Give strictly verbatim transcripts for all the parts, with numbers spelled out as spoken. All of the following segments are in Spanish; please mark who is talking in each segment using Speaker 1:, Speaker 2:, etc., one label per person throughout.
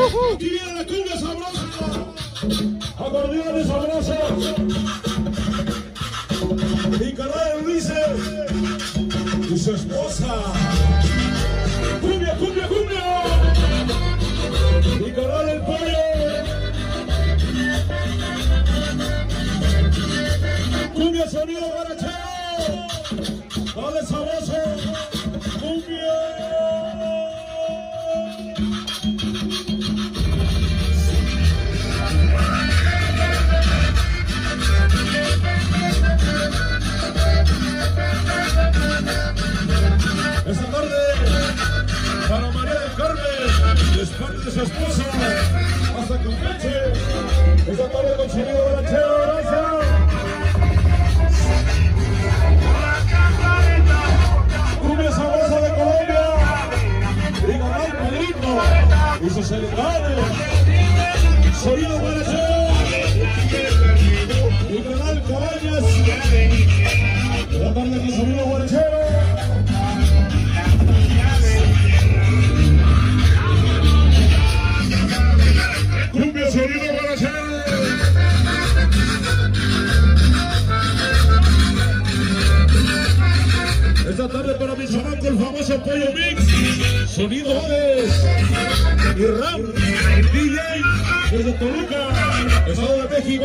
Speaker 1: Aquí viene la cumbia sabrosa. Acordeones sabrosos. Y canal Ulises y su esposa. Cumbia, cumbia, cumbia. Y canal El Pollo. Cumbia sonido guarachero. Dale sabroso. Cumbia. Esta tarde, para María del Carmen, es parte de su esposa, hasta Campeche. Esta tarde con sonido guarachero, gracias. Cumbia sabrosa de Colombia, y Canal Pedrito, y sus celebridades. Sonido guarachero, y Canal Cabañas. Esta tarde con sonido guarachero. Sonido guarachero. Esta tarde para mi chamaco el famoso Pollo Mix. Sonido Ores y Ram D J desde Toluca, Estado de México.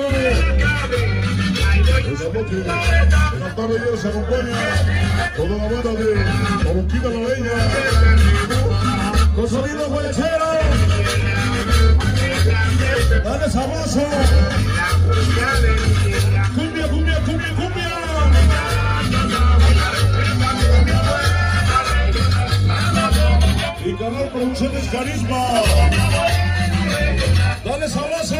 Speaker 1: Esta noche, esta tarde ya se acompaña toda la banda de Boquita la Leña con sonido guarachero. Dale sabroso. Cumbia, cumbia, cumbia, cumbia. Y Canal Producciones Carisma. Dale sabroso.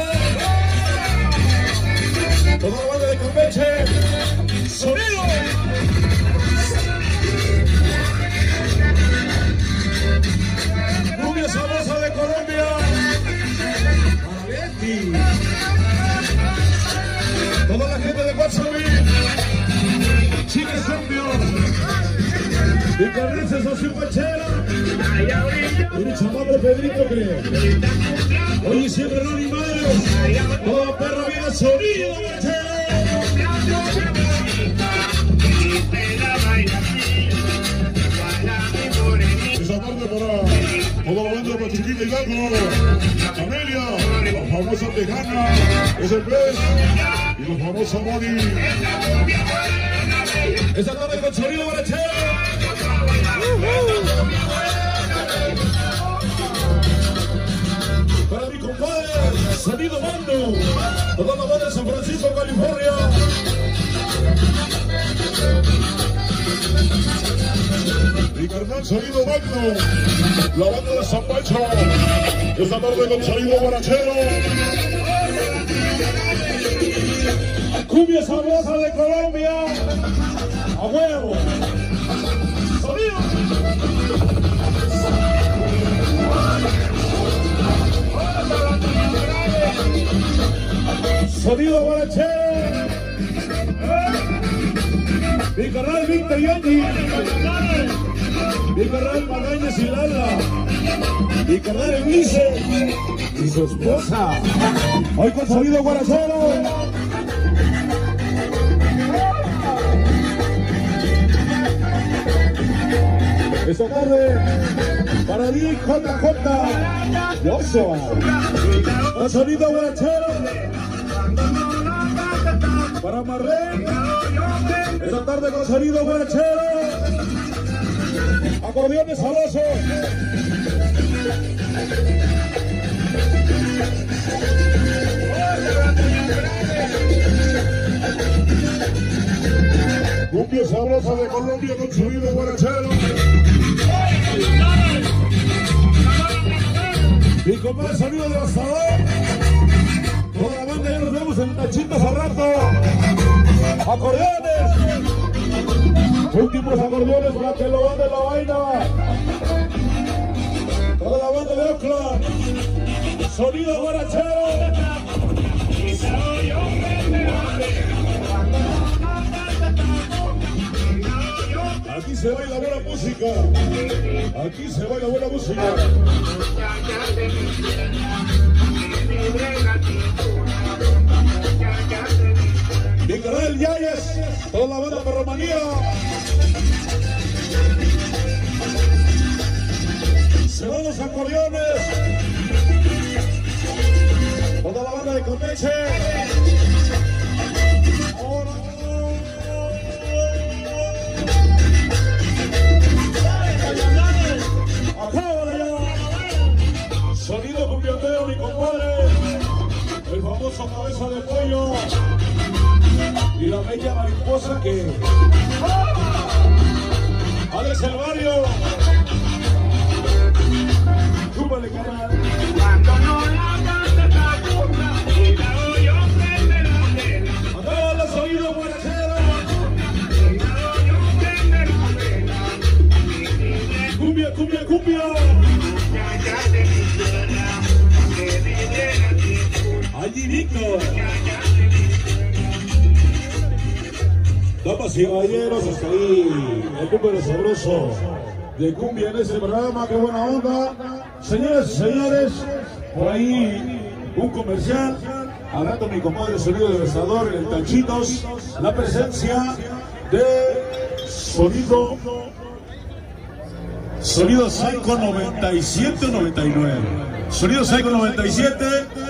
Speaker 1: Toda la banda de Campeche. Sonido. Cumbia sabrosa de Colombia. Toda la gente de Guasabí, Chile Champion, y Carrices a su pachera, y mi chamado Pedrito que hoy siempre no animales, toda perra vida sonido guachero. Esa tarde para toda la banda de Pachiquita y Gago, Amelia, la famosa Tejana, es el Pez y la famosa Moni. Esta tarde con sonido guarachero. Para mi compadre, sonido Mando, toda la banda de San Francisco, California. Mi carnal sonido Magno, la banda de San Pancho, esta tarde con sonido guarachero. Cumbia sabrosa de Colombia, a huevo. Sonido. Sonido guarachero. Mi carnal Víctor Yogi, mi carnal Magañas y Lala, mi carnal Ulises y su esposa. Hoy con sonido guarachero. Esta tarde para D J J Yoso, con sonido guarachero. Para Marlene, esta tarde con sonido guarachero. Acordeones sabrosos. Cumbia sabrosa de Colombia con sonido guarachero. Y con más sonido devastador. Toda la banda ya nos vemos en tachitos al rato. Acordeones. Últimos acordeones para que lo bande la vaina. Toda la banda de Oakland. Sonido guarachero. Aquí se baila buena música. Aquí se baila buena música. Mi canal Yayes, toda la banda Perromanía. Se van los acordeones. Toda la banda de Campeche. Sonido cumbioteo, mi compadre, el famoso cabeza de pollo y la bella mariposa que Alex el barrio. Chúpale, canal. Cuando no la canta esta cumbia y la oyo prende la vela. Acaba el sonido guarachero. Y la oyo prende la vela. Cumbia, cumbia, cumbia. Allí Víctor. Damas y caballeros, hasta ahí el número sabroso de cumbia en este programa. Qué buena onda. Señoras y señores, por ahí un comercial. Al rato mi compadre Sonido de Besador en el Tanchitos. La presencia de Sonido Sonido Psycho noventa y siete o noventa y nueve. Sonido Psycho noventa y siete.